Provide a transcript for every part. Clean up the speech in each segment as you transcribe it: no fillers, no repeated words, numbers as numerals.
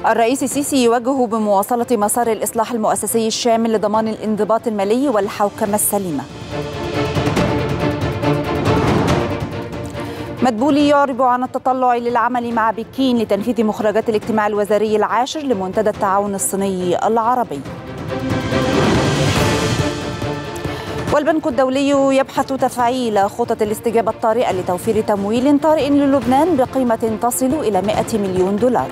الرئيس السيسي يوجه بمواصلة مسار الإصلاح المؤسسي الشامل لضمان الانضباط المالي والحوكمة السليمة. مدبولي يعرب عن التطلع للعمل مع بكين لتنفيذ مخرجات الاجتماع الوزاري العاشر لمنتدى التعاون الصيني العربي. والبنك الدولي يبحث تفعيل خطط الاستجابة الطارئة لتوفير تمويل طارئ للبنان بقيمة تصل إلى 100 مليون دولار.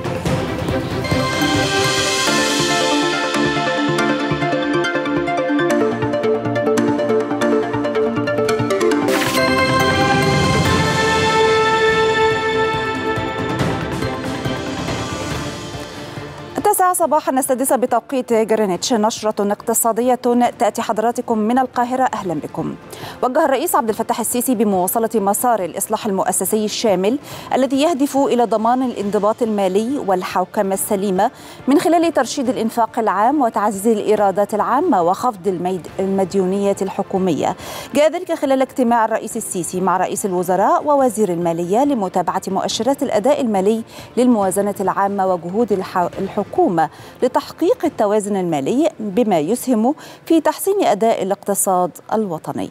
صباحا السادسة بتوقيت جرينتش، نشرة اقتصادية تأتي حضراتكم من القاهرة. أهلا بكم. وجه الرئيس عبد الفتاح السيسي بمواصلة مسار الإصلاح المؤسسي الشامل الذي يهدف إلى ضمان الانضباط المالي والحوكمة السليمة من خلال ترشيد الإنفاق العام وتعزيز الإيرادات العامة وخفض المديونية الحكومية. جاء ذلك خلال اجتماع الرئيس السيسي مع رئيس الوزراء ووزير المالية لمتابعة مؤشرات الأداء المالي للموازنة العامة وجهود الحكومة لتحقيق التوازن المالي بما يسهم في تحسين أداء الاقتصاد الوطني.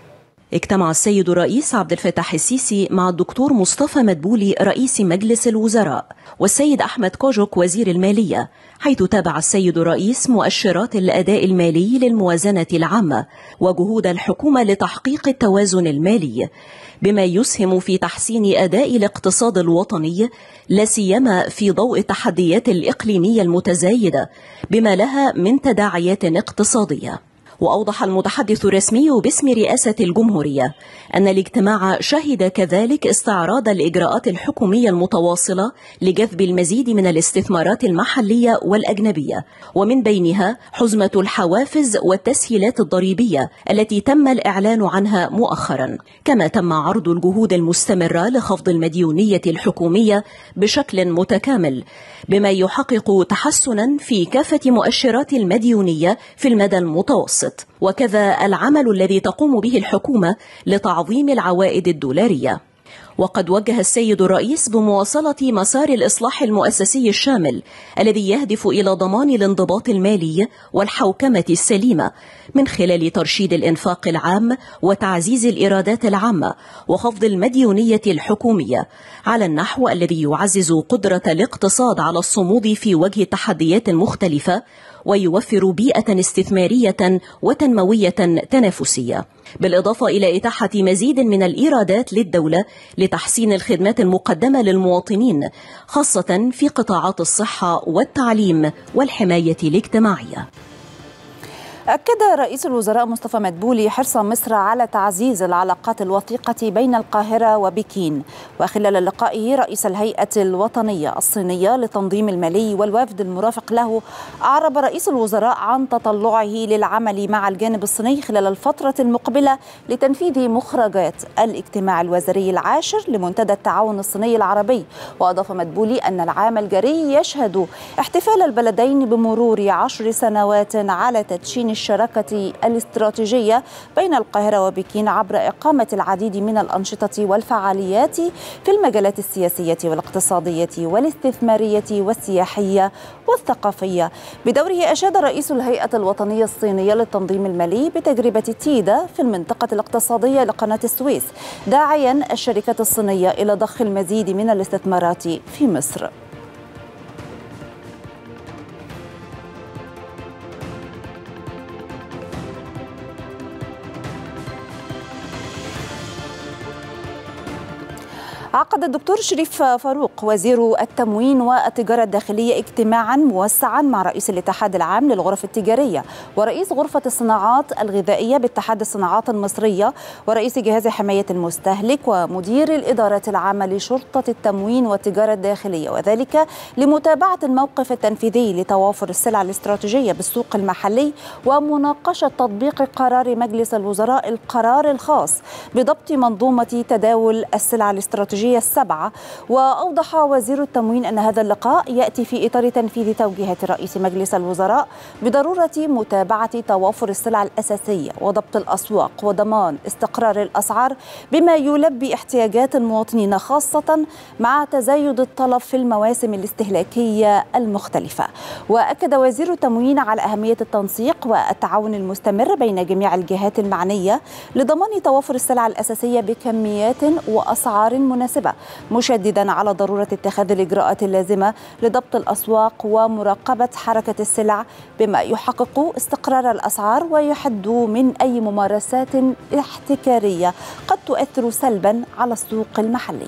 اجتمع السيد الرئيس عبد الفتاح السيسي مع الدكتور مصطفى مدبولي رئيس مجلس الوزراء والسيد أحمد كوجك وزير المالية، حيث تابع السيد الرئيس مؤشرات الأداء المالي للموازنة العامة وجهود الحكومة لتحقيق التوازن المالي بما يسهم في تحسين أداء الاقتصاد الوطني، لا سيما في ضوء التحديات الإقليمية المتزايدة بما لها من تداعيات اقتصادية. وأوضح المتحدث الرسمي باسم رئاسة الجمهورية أن الاجتماع شهد كذلك استعراض الإجراءات الحكومية المتواصلة لجذب المزيد من الاستثمارات المحلية والأجنبية، ومن بينها حزمة الحوافز والتسهيلات الضريبية التي تم الإعلان عنها مؤخرا. كما تم عرض الجهود المستمرة لخفض المديونية الحكومية بشكل متكامل بما يحقق تحسنا في كافة مؤشرات المديونية في المدى المتوسط، وكذا العمل الذي تقوم به الحكومة لتعظيم العوائد الدولارية. وقد وجه السيد الرئيس بمواصلة مسار الإصلاح المؤسسي الشامل الذي يهدف إلى ضمان الانضباط المالي والحوكمة السليمة من خلال ترشيد الإنفاق العام وتعزيز الإيرادات العامة وخفض المديونية الحكومية على النحو الذي يعزز قدرة الاقتصاد على الصمود في وجه تحديات مختلفة ويوفر بيئة استثمارية وتنموية تنافسية، بالإضافة إلى إتاحة مزيد من الإيرادات للدولة لتحسين الخدمات المقدمة للمواطنين، خاصة في قطاعات الصحة والتعليم والحماية الاجتماعية. أكد رئيس الوزراء مصطفى مدبولي حرص مصر على تعزيز العلاقات الوثيقة بين القاهرة وبكين. وخلال لقائه رئيس الهيئة الوطنية الصينية للتنظيم المالي والوفد المرافق له، أعرب رئيس الوزراء عن تطلعه للعمل مع الجانب الصيني خلال الفترة المقبلة لتنفيذ مخرجات الاجتماع الوزاري العاشر لمنتدى التعاون الصيني العربي. وأضاف مدبولي أن العام الجاري يشهد احتفال البلدين بمرور 10 سنوات على تدشين الشراكة الاستراتيجية بين القاهرة وبكين عبر إقامة العديد من الأنشطة والفعاليات في المجالات السياسية والاقتصادية والاستثمارية والسياحية والثقافية. بدوره أشاد رئيس الهيئة الوطنية الصينية للتنظيم المالي بتجربة تيدا في المنطقة الاقتصادية لقناة السويس، داعيا الشركات الصينية إلى ضخ المزيد من الاستثمارات في مصر. عقد الدكتور شريف فاروق وزير التموين والتجارة الداخلية اجتماعا موسعا مع رئيس الاتحاد العام للغرف التجارية ورئيس غرفة الصناعات الغذائية باتحاد الصناعات المصرية ورئيس جهاز حماية المستهلك ومدير الإدارات العامة لشرطة التموين والتجارة الداخلية، وذلك لمتابعة الموقف التنفيذي لتوافر السلع الاستراتيجية بالسوق المحلي ومناقشة تطبيق قرار مجلس الوزراء القرار الخاص بضبط منظومة تداول السلع الاستراتيجية الاستراتيجية السبعة. وأوضح وزير التموين أن هذا اللقاء يأتي في إطار تنفيذ توجيهات رئيس مجلس الوزراء بضرورة متابعة توافر السلع الأساسية وضبط الأسواق وضمان استقرار الأسعار بما يلبي احتياجات المواطنين، خاصة مع تزايد الطلب في المواسم الاستهلاكية المختلفة. وأكد وزير التموين على أهمية التنسيق والتعاون المستمر بين جميع الجهات المعنية لضمان توافر السلع الأساسية بكميات وأسعار مناسبة، مشددا على ضرورة اتخاذ الإجراءات اللازمة لضبط الأسواق ومراقبة حركة السلع بما يحقق استقرار الأسعار ويحد من أي ممارسات احتكارية قد تؤثر سلبا على السوق المحلي.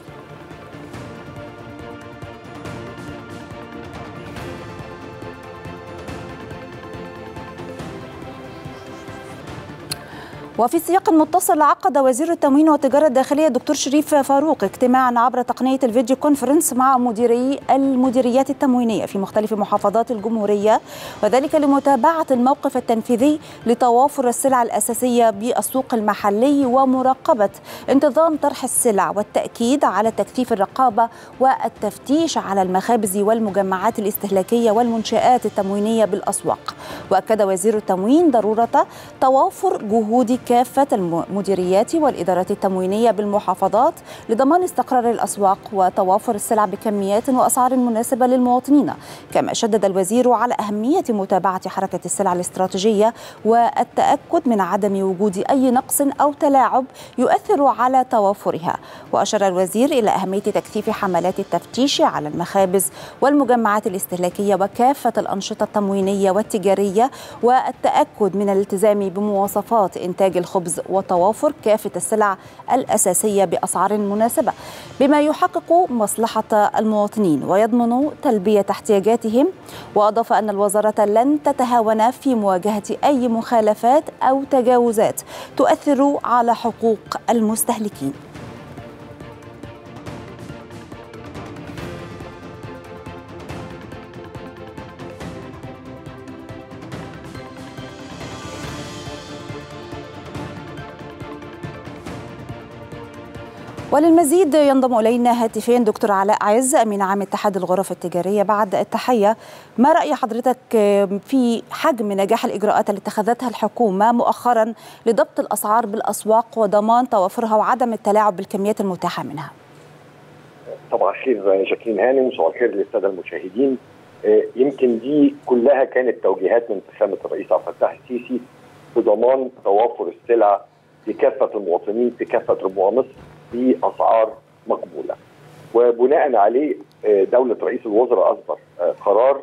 وفي سياق متصل، عقد وزير التموين والتجارة الداخلية الدكتور شريف فاروق اجتماعا عبر تقنية الفيديو كونفرنس مع مديري المديريات التموينية في مختلف محافظات الجمهورية، وذلك لمتابعة الموقف التنفيذي لتوافر السلع الأساسية بالسوق المحلي ومراقبة انتظام طرح السلع والتأكيد على تكثيف الرقابة والتفتيش على المخابز والمجمعات الاستهلاكية والمنشآت التموينية بالأسواق. وأكد وزير التموين ضرورة توافر جهود كافة المديريات والإدارات التموينية بالمحافظات لضمان استقرار الأسواق وتوافر السلع بكميات وأسعار مناسبة للمواطنين. كما شدد الوزير على أهمية متابعة حركة السلع الاستراتيجية والتأكد من عدم وجود أي نقص أو تلاعب يؤثر على توافرها. وأشار الوزير إلى أهمية تكثيف حملات التفتيش على المخابز والمجمعات الاستهلاكية وكافة الأنشطة التموينية والتجارية والتأكد من الالتزام بمواصفات إنتاج الخبز وتوافر كافة السلع الأساسية بأسعار مناسبة بما يحقق مصلحة المواطنين ويضمن تلبية احتياجاتهم. وأضاف أن الوزارة لن تتهاون في مواجهة أي مخالفات أو تجاوزات تؤثر على حقوق المستهلكين. وللمزيد ينضم إلينا هاتفيا دكتور علاء عز أمين عام اتحاد الغرف التجارية. بعد التحية، ما رأي حضرتك في حجم نجاح الإجراءات اللي اتخذتها الحكومة مؤخرا لضبط الأسعار بالأسواق وضمان توافرها وعدم التلاعب بالكميات المتاحة منها؟ طبعا خير جاكلين هانم، وصباح الخير للسادة المشاهدين. يمكن دي كلها كانت توجيهات من فخامة الرئيس عبد الفتاح السيسي بضمان توافر السلع لكافة المواطنين في كافة ربوع مصر بأسعار مقبولة. وبناء عليه دولة رئيس الوزراء أصدر قرار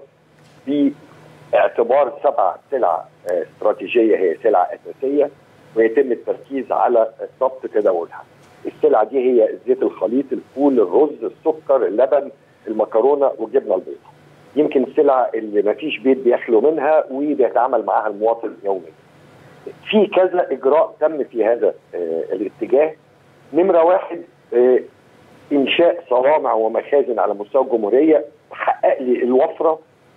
باعتبار 7 سلع استراتيجية هي سلع أساسية ويتم التركيز على ضبط تداولها. السلع دي هي الزيت الخليط، الفول، الرز، السكر، اللبن، المكرونة والجبنة البيضاء. يمكن السلع اللي ما فيش بيت بيخلو منها وبيتعامل معها المواطن يوميا. في كذا إجراء تم في هذا الاتجاه. نمرة 1 إنشاء صوامع ومخازن على مستوى الجمهورية تحقق لي الوفرة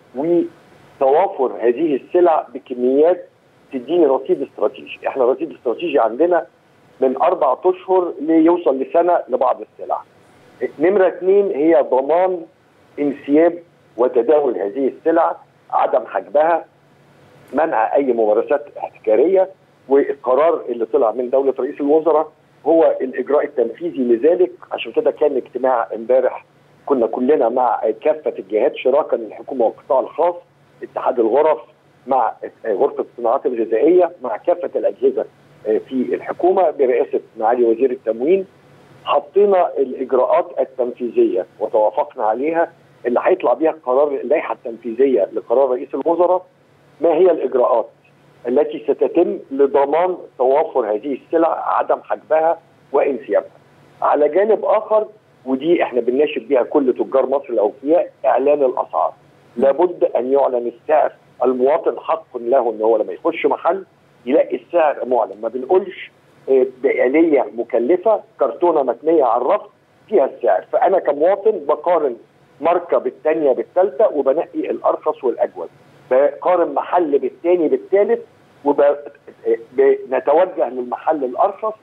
وتوافر هذه السلع بكميات تديني رصيد استراتيجي. احنا الرصيد الاستراتيجي عندنا من 4 أشهر ليوصل لسنة لبعض السلع. نمرة 2 هي ضمان انسياب وتداول هذه السلع، عدم حجبها، منع أي ممارسات احتكارية. والقرار اللي طلع من دولة رئيس الوزراء هو الإجراء التنفيذي لذلك. عشان كده كان اجتماع امبارح كنا كلنا مع كافة الجهات شراكة الحكومة والقطاع الخاص، اتحاد الغرف مع غرفة الصناعات الغذائية مع كافة الأجهزة في الحكومة برئاسة معالي وزير التموين. حطينا الإجراءات التنفيذية وتوافقنا عليها اللي هيطلع بيها قرار اللائحة التنفيذية لقرار رئيس الوزراء. ما هي الإجراءات التي ستتم لضمان توافر هذه السلع، عدم حجبها وانسيابها. على جانب آخر، ودي احنا بنناشد بيها كل تجار مصر الأوفياء، إعلان الأسعار. لابد أن يعلن السعر. المواطن حق له أن هو لما يخش محل يلاقي السعر معلن، ما بنقولش بآلية مكلفة كرتونة متنية على الرف فيها السعر. فأنا كمواطن بقارن ماركة بالثانية بالثالثة وبنقي الأرخص والأجود، بقارن محل بالثاني بالثالث وبنتوجه للمحل الأرخص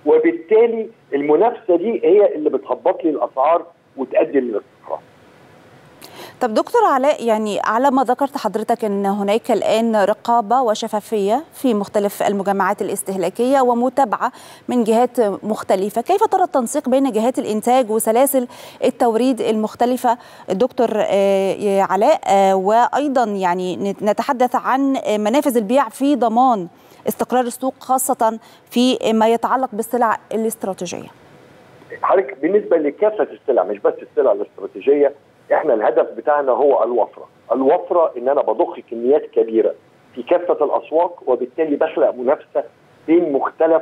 وبالتالي المنافسه دي هي اللي بتهبط لي الاسعار وتؤدي للاستقرار. طب دكتور علاء، يعني على ما ذكرت حضرتك أن هناك الآن رقابة وشفافية في مختلف المجمعات الاستهلاكية ومتابعة من جهات مختلفة، كيف ترى التنسيق بين جهات الإنتاج وسلاسل التوريد المختلفة دكتور علاء؟ وأيضا يعني نتحدث عن منافذ البيع في ضمان استقرار السوق خاصة في ما يتعلق بالسلع الاستراتيجية. حضرتك بالنسبة لكافة السلع مش بس السلع الاستراتيجية، احنا الهدف بتاعنا هو الوفرة ان انا بضخ كميات كبيرة في كافة الاسواق، وبالتالي بخلق منافسة بين مختلف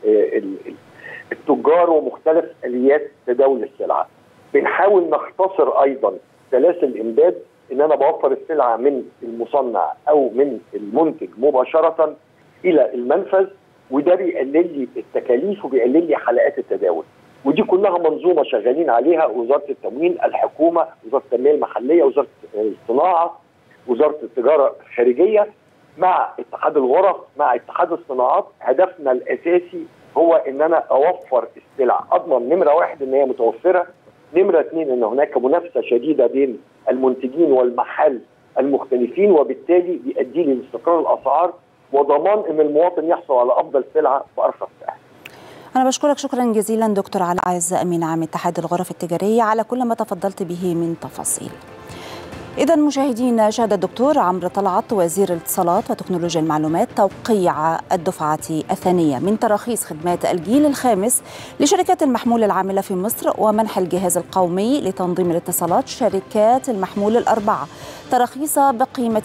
التجار ومختلف اليات تداول السلعة. بنحاول نختصر ايضا سلاسل الامداد، ان انا بوفر السلعة من المصنع او من المنتج مباشرة الى المنفذ، وده بيقلل لي التكاليف وبيقلل لي حلقات التداول. ودي كلها منظومه شغالين عليها وزاره التموين، الحكومه، وزاره التنميه المحليه، وزاره الصناعه، وزاره التجاره الخارجيه، مع اتحاد الغرف، مع اتحاد الصناعات. هدفنا الاساسي هو ان انا اوفر السلع، اضمن نمره واحد ان هي متوفره، نمره اثنين ان هناك منافسه شديده بين المنتجين والمحل المختلفين، وبالتالي بيؤدي لي لاستقرار الاسعار وضمان ان المواطن يحصل على افضل سلعه بارخص سعر. أنا بشكرك شكرا جزيلا دكتور علاء عز، أمين عام اتحاد الغرف التجارية، على كل ما تفضلت به من تفاصيل. إذا مشاهدينا، شهد الدكتور عمرو طلعت وزير الاتصالات وتكنولوجيا المعلومات توقيع الدفعة الثانية من تراخيص خدمات الجيل الخامس لشركات المحمول العاملة في مصر، ومنح الجهاز القومي لتنظيم الاتصالات شركات المحمول الأربعة تراخيص بقيمة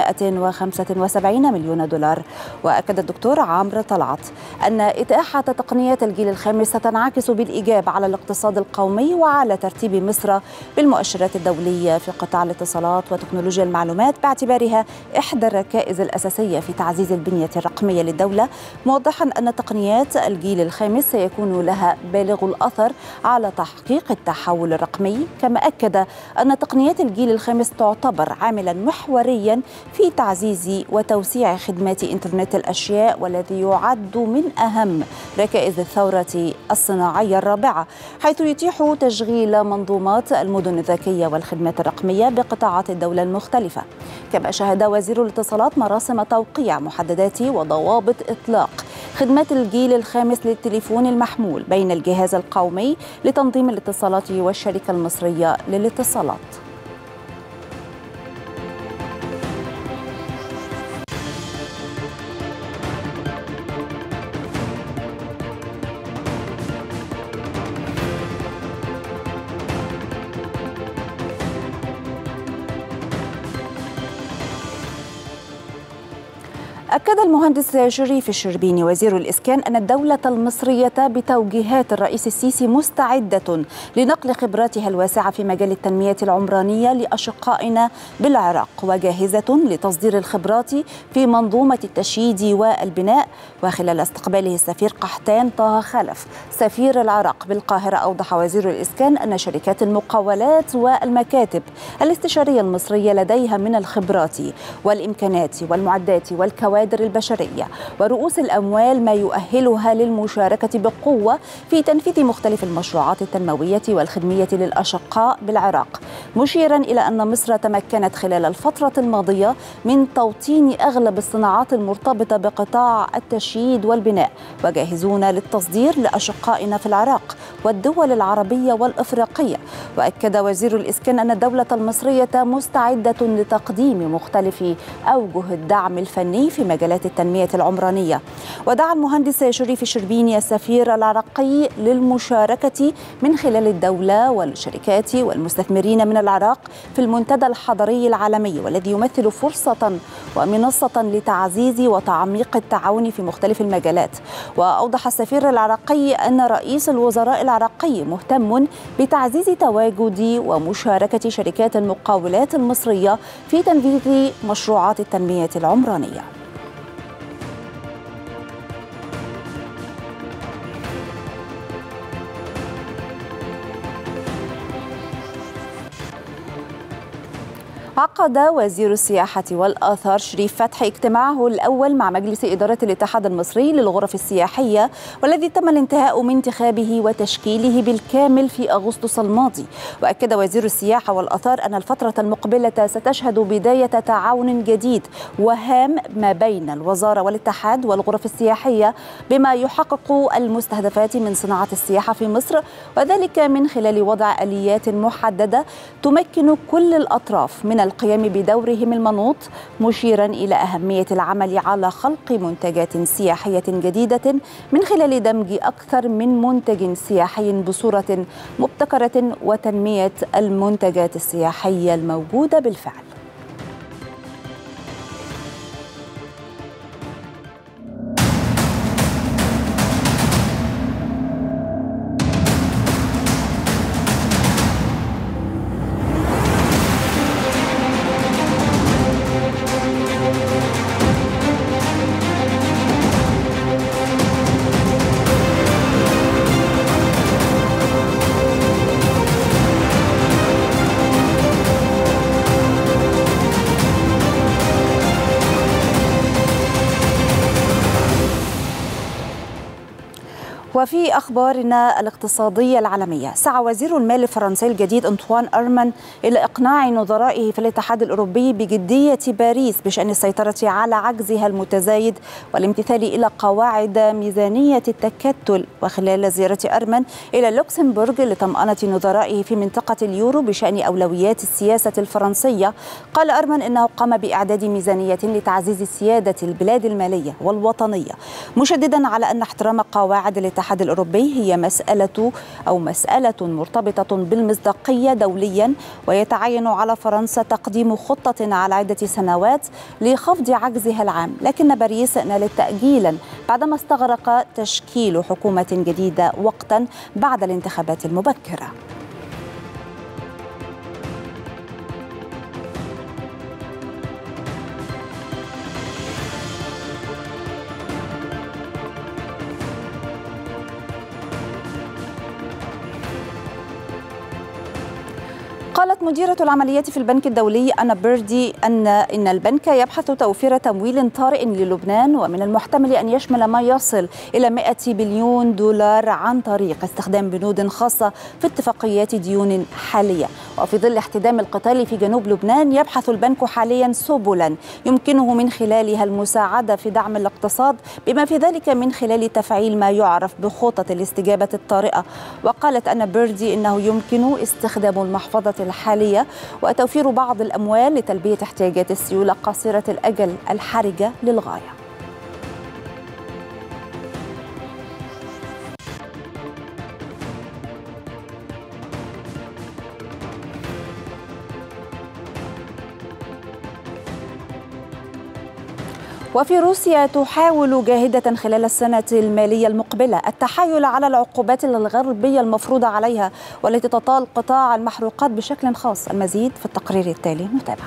675 مليون دولار. وأكد الدكتور عمرو طلعت أن إتاحة تقنيات الجيل الخامس ستنعكس بالإيجاب على الاقتصاد القومي وعلى ترتيب مصر بالمؤشرات الدولية في قطاع الاتصالات وتكنولوجيا المعلومات، باعتبارها إحدى الركائز الأساسية في تعزيز البنية الرقمية للدولة، موضحا أن تقنيات الجيل الخامس سيكون لها بالغ الأثر على تحقيق التحول الرقمي. كما أكد أن تقنيات الجيل الخامس تعتبر عاملا محوريا في تعزيز وتوسيع خدمات إنترنت الأشياء، والذي يعد من أهم ركائز الثورة الصناعية الرابعة، حيث يتيح تشغيل منظومات المدن الذكية والخدمات الرقمية بقطاعات الدولة المختلفة. كما شهد وزير الاتصالات مراسم توقيع محددات وضوابط إطلاق خدمات الجيل الخامس للتليفون المحمول بين الجهاز القومي لتنظيم الاتصالات والشركة المصرية للاتصالات. أكد المهندس شريف الشربيني وزير الإسكان أن الدولة المصرية بتوجيهات الرئيس السيسي مستعدة لنقل خبراتها الواسعة في مجال التنمية العمرانية لأشقائنا بالعراق، وجاهزة لتصدير الخبرات في منظومة التشييد والبناء. وخلال استقباله السفير قحطان طه خلف سفير العراق بالقاهرة، أوضح وزير الإسكان أن شركات المقاولات والمكاتب الاستشارية المصرية لديها من الخبرات والإمكانات والمعدات والكوادر البشرية ورؤوس الأموال ما يؤهلها للمشاركة بقوة في تنفيذ مختلف المشروعات التنموية والخدمية للأشقاء بالعراق، مشيرا إلى أن مصر تمكنت خلال الفترة الماضية من توطين أغلب الصناعات المرتبطة بقطاع التشييد والبناء، وجاهزون للتصدير لأشقائنا في العراق والدول العربية والإفريقية. وأكد وزير الإسكان أن الدولة المصرية مستعدة لتقديم مختلف أوجه الدعم الفني في مجالات التنمية العمرانية. ودعا المهندس شريف الشربيني السفير العراقي للمشاركة من خلال الدولة والشركات والمستثمرين من العراق في المنتدى الحضري العالمي، والذي يمثل فرصة ومنصة لتعزيز وتعميق التعاون في مختلف المجالات. وأوضح السفير العراقي أن رئيس الوزراء العراقي مهتم بتعزيز تواجد ومشاركة شركات المقاولات المصرية في تنفيذ مشروعات التنمية العمرانية. عقد وزير السياحة والآثار شريف فتحي اجتماعه الأول مع مجلس إدارة الاتحاد المصري للغرف السياحية، والذي تم الانتهاء من انتخابه وتشكيله بالكامل في أغسطس الماضي. وأكد وزير السياحة والآثار أن الفترة المقبلة ستشهد بداية تعاون جديد وهام ما بين الوزارة والاتحاد والغرف السياحية بما يحقق المستهدفات من صناعة السياحة في مصر، وذلك من خلال وضع آليات محددة تمكن كل الأطراف من القيام بدورهم المنوط، مشيرا إلى أهمية العمل على خلق منتجات سياحية جديدة من خلال دمج أكثر من منتج سياحي بصورة مبتكرة وتنمية المنتجات السياحية الموجودة بالفعل. وفي أخبارنا الاقتصادية العالمية، سعى وزير المال الفرنسي الجديد أنطوان أرمان إلى إقناع نظرائه في الاتحاد الأوروبي بجدية باريس بشأن السيطرة على عجزها المتزايد والامتثال إلى قواعد ميزانية التكتل. وخلال زيارة أرمان إلى لوكسمبورغ لطمأنة نظرائه في منطقة اليورو بشأن أولويات السياسة الفرنسية، قال أرمان إنه قام بإعداد ميزانية لتعزيز سيادة البلاد المالية والوطنية، مشددا على أن احترام قواعد الاتحاد الأوروبي هي مسألة مرتبطة بالمصداقية دوليا، ويتعين على فرنسا تقديم خطة على عدة سنوات لخفض عجزها العام، لكن باريس نالت تأجيلا بعدما استغرق تشكيل حكومة جديدة وقتا بعد الانتخابات المبكرة. قالت مديرة العمليات في البنك الدولي أنا بيردي إن البنك يبحث توفير تمويل طارئ للبنان، ومن المحتمل أن يشمل ما يصل إلى 100 بليون دولار عن طريق استخدام بنود خاصة في اتفاقيات ديون حالية. وفي ظل احتدام القتال في جنوب لبنان، يبحث البنك حاليا سبلا يمكنه من خلالها المساعدة في دعم الاقتصاد، بما في ذلك من خلال تفعيل ما يعرف بخطط الاستجابة الطارئة. وقالت أنا بيردي إنه يمكن استخدام المحفظة الحالية وتوفير بعض الأموال لتلبية احتياجات السيولة قصيرة الأجل الحرجة للغاية. وفي روسيا تحاول جاهدة خلال السنة المالية المقبلة التحايل على العقوبات الغربية المفروضة عليها والتي تطال قطاع المحروقات بشكل خاص. المزيد في التقرير التالي، نتابع.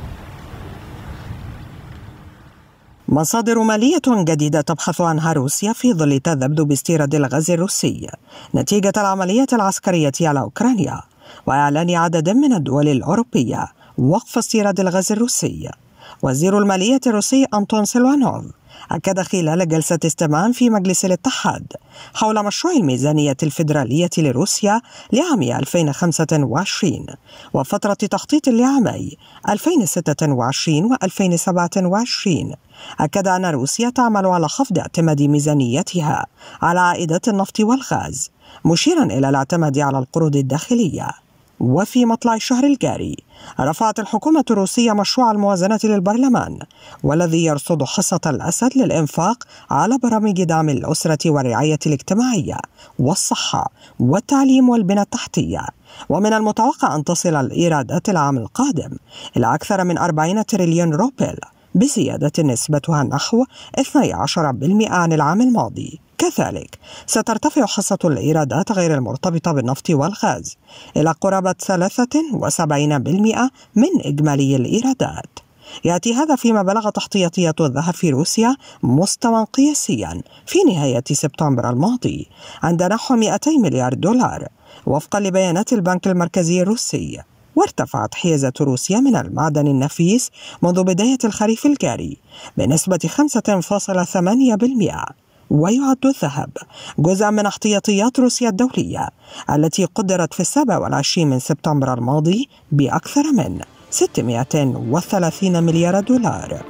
مصادر مالية جديدة تبحث عنها روسيا في ظل تذبذب استيراد الغاز الروسي نتيجة العملية العسكرية على أوكرانيا، وإعلان عدد من الدول الأوروبية وقف استيراد الغاز الروسي. وزير المالية الروسي أنتون سيلوانوف أكد خلال جلسة استماع في مجلس الاتحاد حول مشروع الميزانية الفيدرالية لروسيا لعام 2025 وفترة تخطيط لعامي 2026 و2027. أكد أن روسيا تعمل على خفض اعتماد ميزانيتها على عائدات النفط والغاز، مشيرا إلى الاعتماد على القروض الداخلية. وفي مطلع الشهر الجاري رفعت الحكومة الروسية مشروع الموازنة للبرلمان، والذي يرصد حصة الأسد للإنفاق على برامج دعم الأسرة والرعاية الاجتماعية والصحة والتعليم والبنى التحتية. ومن المتوقع أن تصل الإيرادات العام القادم إلى أكثر من 40 تريليون روبل، بزيادة نسبتها نحو 12% عن العام الماضي. كذلك سترتفع حصة الإيرادات غير المرتبطة بالنفط والغاز إلى قرابة 73% من إجمالي الإيرادات. يأتي هذا فيما بلغ تحتياطية الذهب في روسيا مستوى قياسيا في نهاية سبتمبر الماضي عند نحو 200 مليار دولار وفقا لبيانات البنك المركزي الروسي. وارتفعت حيازة روسيا من المعدن النفيس منذ بداية الخريف الجاري بنسبة 5.8%. ويعد الذهب جزءا من احتياطيات روسيا الدولية التي قدرت في 27 من سبتمبر الماضي بأكثر من 630 مليار دولار.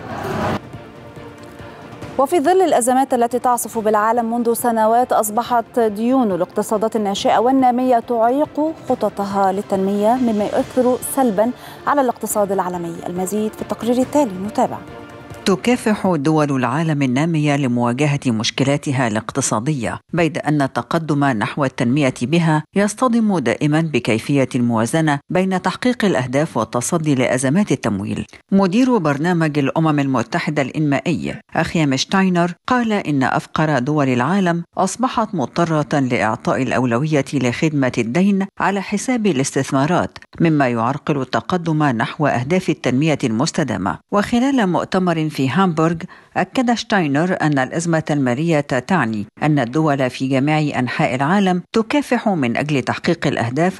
وفي ظل الأزمات التي تعصف بالعالم منذ سنوات، أصبحت ديون الاقتصادات الناشئة والنامية تعيق خططها للتنمية، مما يؤثر سلبا على الاقتصاد العالمي. المزيد في التقرير التالي، نتابع. تكافح دول العالم النامية لمواجهة مشكلاتها الاقتصادية، بيد أن التقدم نحو التنمية بها يصطدم دائما بكيفية الموازنة بين تحقيق الأهداف والتصدي لأزمات التمويل. مدير برنامج الأمم المتحدة الإنمائي أخيم شتاينر قال إن أفقر دول العالم أصبحت مضطرة لإعطاء الأولوية لخدمة الدين على حساب الاستثمارات، مما يعرقل التقدم نحو أهداف التنمية المستدامة. وخلال مؤتمر في هامبورغ، أكد شتاينر أن الأزمة المالية تعني أن الدول في جميع أنحاء العالم تكافح من أجل تحقيق الأهداف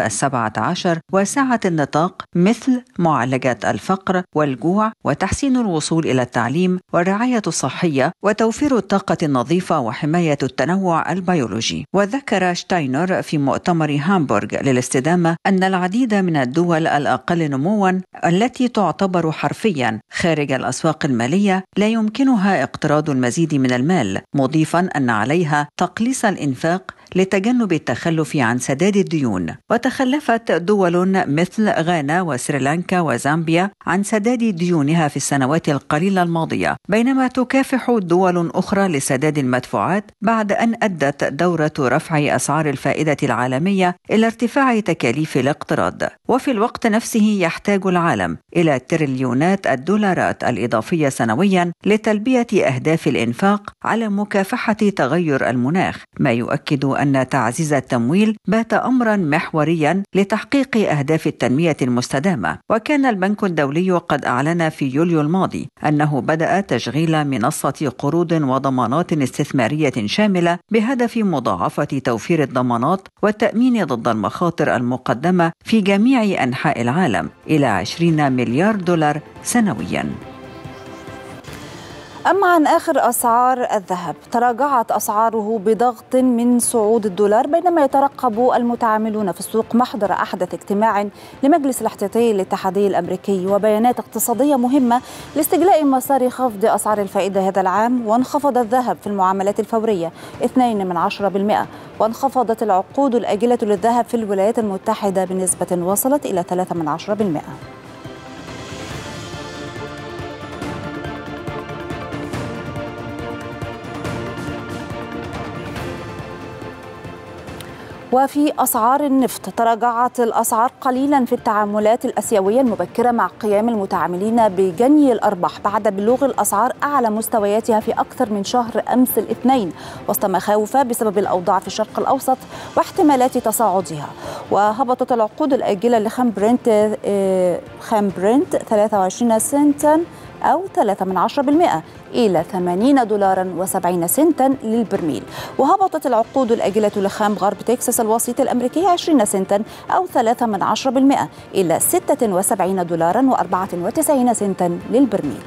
17 واسعة النطاق، مثل معالجة الفقر والجوع وتحسين الوصول إلى التعليم والرعاية الصحية وتوفير الطاقة النظيفة وحماية التنوع البيولوجي. وذكر شتاينر في مؤتمر هامبورغ للاستدامة أن العديد من الدول الأقل نمواً التي تعتبر حرفياً خارج الأسواق المالية لا يمكنها اقتراض المزيد من المال، مضيفا أن عليها تقليص الإنفاق لتجنب التخلف عن سداد الديون. وتخلفت دول مثل غانا وسريلانكا وزامبيا عن سداد ديونها في السنوات القليلة الماضية، بينما تكافح دول أخرى لسداد المدفوعات بعد أن أدت دورة رفع أسعار الفائدة العالمية إلى ارتفاع تكاليف الاقتراض. وفي الوقت نفسه يحتاج العالم إلى تريليونات الدولارات الإضافية سنويا لتلبية أهداف الإنفاق على مكافحة تغير المناخ، ما يؤكد أن تعزيز التمويل بات أمرا محوريا لتحقيق أهداف التنمية المستدامة. وكان البنك الدولي قد أعلن في يوليو الماضي أنه بدأ تشغيل منصة قروض وضمانات استثمارية شاملة بهدف مضاعفة توفير الضمانات والتأمين ضد المخاطر المقدمة في جميع أنحاء العالم إلى 20 مليار دولار سنويا. أما عن آخر أسعار الذهب، تراجعت أسعاره بضغط من صعود الدولار، بينما يترقب المتعاملون في السوق محضر أحدث اجتماع لمجلس الاحتياطي الاتحادي الأمريكي وبيانات اقتصادية مهمة لاستجلاء مسار خفض أسعار الفائدة هذا العام. وانخفض الذهب في المعاملات الفورية 2%، وانخفضت العقود الآجلة للذهب في الولايات المتحدة بنسبة وصلت إلى 3%. وفي أسعار النفط، تراجعت الأسعار قليلا في التعاملات الأسيوية المبكرة مع قيام المتعاملين بجني الأرباح بعد بلوغ الأسعار أعلى مستوياتها في أكثر من شهر أمس الاثنين، وسط مخاوف بسبب الأوضاع في الشرق الأوسط واحتمالات تصاعدها. وهبطت العقود الآجلة لخام برنت 23 سنتا أو 3% إلى $80.70 للبرميل. وهبطت العقود الآجلة لخام غرب تكساس الوسيط الأمريكي 20 سنتا أو 3% إلى $66.94 للبرميل.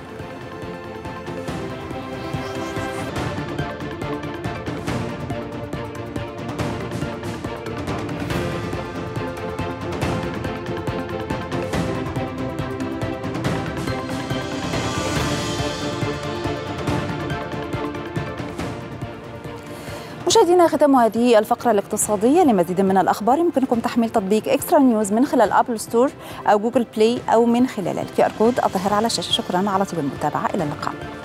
مشاهدينا، ختام هذه الفقرة الاقتصادية. لمزيد من الأخبار يمكنكم تحميل تطبيق إكسترا نيوز من خلال أبل ستور أو جوجل بلاي أو من خلال الQR كود الظاهر على الشاشة. شكرا على طيب المتابعة، إلى اللقاء.